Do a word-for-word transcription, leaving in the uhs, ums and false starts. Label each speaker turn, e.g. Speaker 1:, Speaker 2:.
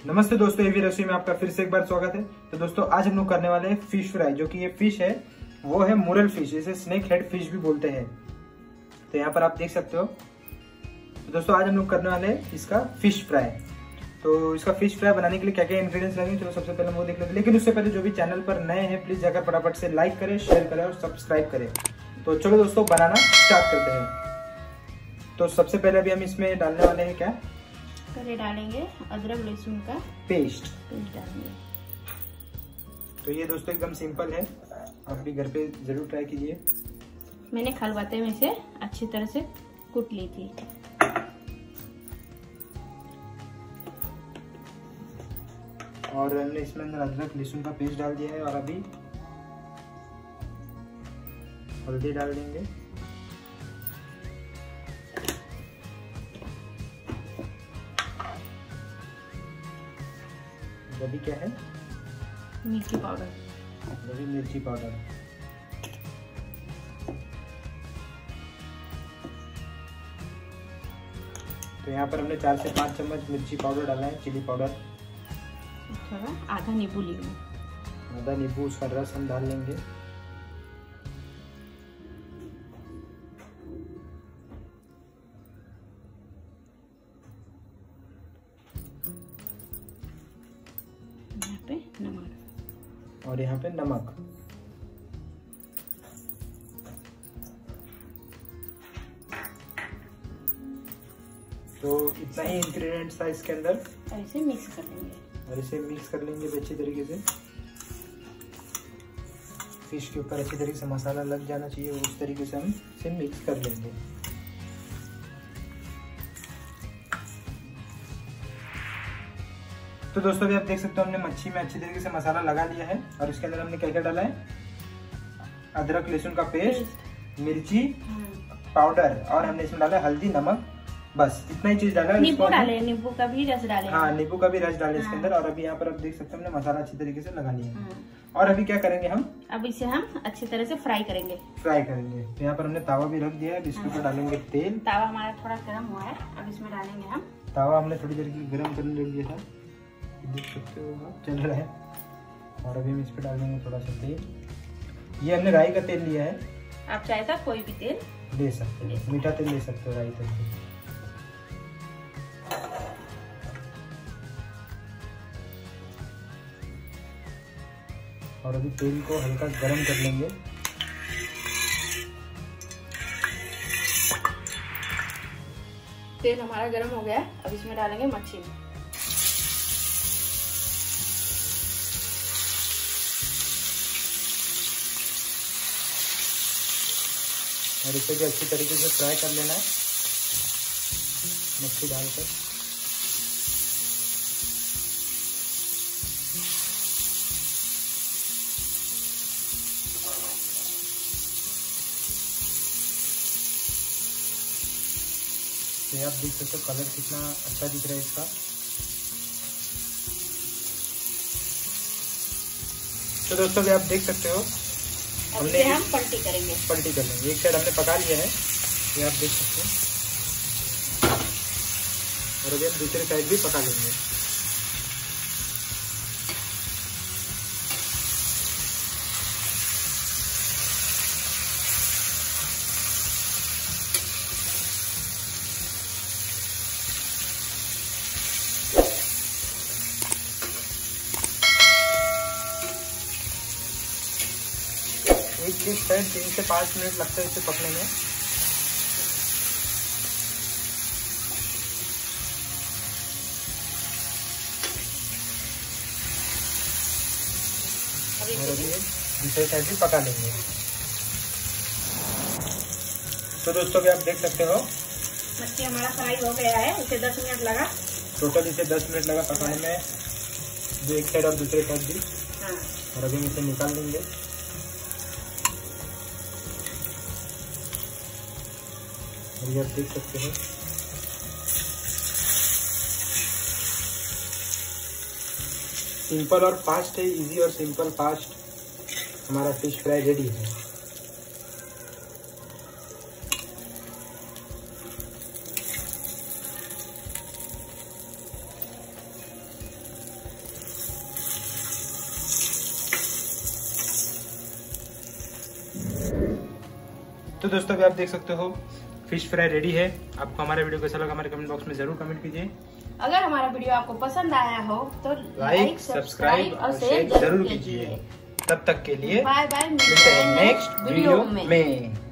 Speaker 1: नमस्ते दोस्तों, एवी रसोई में आपका फिर से एक बार स्वागत है। तो दोस्तों आज हम लोग करने वाले हैं फिश फ्राई। जो कि ये फिश है वो है मुरल फिश, इसे स्नेक हेड फिश भी बोलते हैं। तो यहाँ पर आप देख सकते हो। तो दोस्तों आज हम लोग करने वाले हैं इसका फिश फ्राई। तो इसका फिश फ्राई बनाने के लिए क्या क्या इंग्रेडिएंट्स लगेंगे चलो सबसे पहले वो देख लेते हैं। लेकिन उससे पहले जो भी चैनल पर नए हैं प्लीज जाकर फटाफट से लाइक करें, शेयर करें और सब्सक्राइब करें। तो चलो दोस्तों बनाना स्टार्ट करते हैं। तो सबसे पहले अभी हम इसमें डालने वाले हैं क्या
Speaker 2: करे डालेंगे अदरक लहसुन का
Speaker 1: पेस्ट
Speaker 2: पेस्ट डालेंगे।
Speaker 1: तो ये दोस्तों एकदम सिंपल है, आप भी घर पे जरूर ट्राई कीजिए।
Speaker 2: मैंने खलबत्ते में से अच्छी तरह से कूट ली थी।
Speaker 1: और हमने इसमें अंदर अदरक लहसुन का पेस्ट डाल दिया है और अभी हल्दी डाल देंगे। अभी क्या है
Speaker 2: मिर्ची पाउडर,
Speaker 1: अभी मिर्ची पाउडर। तो यहाँ पर हमने चार से पाँच चम्मच मिर्ची पाउडर डाला है, चिली पाउडर।
Speaker 2: थोड़ा आधा नींबू लेंगे,
Speaker 1: आधा नींबू उसका रस हम डाल लेंगे।
Speaker 2: यहाँ पे नमक
Speaker 1: और यहाँ पे नमक। तो इतना ही इंग्रेडिएंट्स था इसके अंदर।
Speaker 2: और इसे मिक्स कर लेंगे
Speaker 1: और इसे मिक्स कर लेंगे अच्छी तरीके से। फिश के ऊपर अच्छी तरीके से मसाला लग जाना चाहिए, उस तरीके से हम इसे मिक्स कर लेंगे। तो दोस्तों अभी आप देख सकते हो हमने मच्छी में अच्छी तरीके से मसाला लगा लिया है। और इसके अंदर हमने क्या क्या डाला है, अदरक लहसुन का पेस्ट, मिर्ची पाउडर और हमने इसमें डाला हल्दी, नमक, बस इतना ही चीज डाला है।
Speaker 2: नींबू डाले, नींबू का भी रस डाले।
Speaker 1: हाँ, नींबू का भी रस डाले इसके अंदर। और अभी यहाँ पर आप देख सकते हो हमने मसाला अच्छी तरीके से लगा लिया है। और अभी क्या करेंगे हम,
Speaker 2: अब इसे हम अच्छी तरह से फ्राई करेंगे
Speaker 1: फ्राई करेंगे। तो यहाँ पर हमने तावा भी रख दिया है, इसके ऊपर डालेंगे तेल।
Speaker 2: तावा हमारा थोड़ा गर्म हुआ है, अब इसमें डालेंगे हम।
Speaker 1: तावा हमने थोड़ी देर के लिए गर्म करने रख दिया था, देख सकते हो चल रहा है। और अभी हम इस पर डालेंगे थोड़ा सा तेल। ये हमने राई का तेल लिया है,
Speaker 2: आप चाहे तो कोई भी तेल
Speaker 1: ले सकते हो, मीठा तेल ले सकते हो, राई तेल। और अभी तेल को हल्का गरम कर लेंगे।
Speaker 2: तेल हमारा गरम हो गया है, अब इसमें डालेंगे मच्छी।
Speaker 1: और इसे भी अच्छी तरीके से फ्राई कर लेना है मच्छी डालकर। ये आप देख सकते हो कलर कितना अच्छा दिख रहा है इसका। तो दोस्तों भी आप देख सकते हो हमने
Speaker 2: हम पलटी करेंगे
Speaker 1: पलटी कर लेंगे। एक साइड हमने पका लिया है, ये आप देख सकते हो। और अभी हम दूसरी साइड भी पका लेंगे। एक एक साइड तीन से पाँच मिनट लगता है इसे पकने में। और अभी दूसरी साइड भी पका लेंगे। तो दोस्तों भी आप देख सकते हो
Speaker 2: मच्छी हमारा फ्राई हो गया है, इसे दस मिनट लगा।
Speaker 1: टोटल इसे दस मिनट लगा पकाने में, जो एक साइड और दूसरे साइड भी।
Speaker 2: हाँ।
Speaker 1: और अभी हम इसे निकाल देंगे। और ये आप देख सकते हो सिंपल और फास्ट है, इजी और सिंपल फास्ट हमारा फिश फ्राई रेडी है। तो दोस्तों अभी आप देख सकते हो फिश फ्राई रेडी है। आपको हमारा वीडियो कैसा लगा हमारे कमेंट बॉक्स में जरूर कमेंट कीजिए।
Speaker 2: अगर हमारा वीडियो आपको पसंद आया हो तो
Speaker 1: लाइक, सब्सक्राइब और शेयर जरूर कीजिए। तब तक के लिए
Speaker 2: बाय बाय,
Speaker 1: मिलते हैं नेक्स्ट वीडियो में।